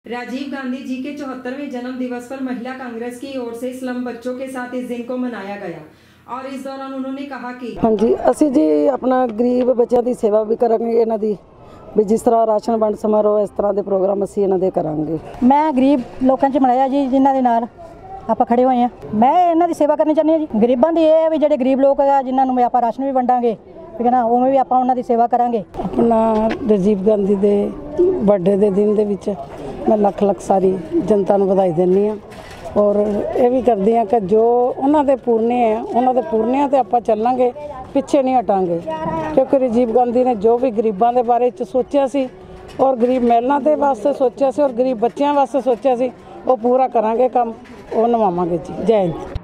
राजीव गांधी जी के 74वें जन्म दिवस पर महिला कांग्रेस की ओर से स्लम बच्चों के साथ इस दिन को मनाया गया और इस दौरान उन्होंने कहा कि हाँ जी असी जी अपना गरीब बच्चों की सेवा भी करेंगे इन्हां दी भी जिस तरह राशन वंड समारोह इस तरह के प्रोग्राम असी इन्हां दे करांगे। मैं गरीब लोगों च मनाया जी जिन्हां दे नाल आपां खड़े होए हैं। मैं इन्हां दी सेवा करनी चाहनी जी। गरीबां दी ये है भी जिहड़े गरीब लोग है जिन्हां नूं आपां राशन भी वंडांगे ठीक है ना उवें भी आपां उन्हां दी सेवा करांगे। अपना राजीव गांधी दे बर्थडे दे दिन दे विच मैं लख लख सारी जनता नूं वधाई दिंदी हाँ और ये भी करदी हाँ कि जो उन्होंने पूरने हैं उन्होंने पूरनिया तो आप चलांगे पिछे नहीं हटांगे क्योंकि राजीव गांधी ने जो भी गरीबों के बारे सोचा सी और गरीब महिलाओं के वास्ते सोचा सी और गरीब बच्चों वास्ते सोचा सी वो पूरा करांगे काम वो निभावांगे जी। जय हिंद।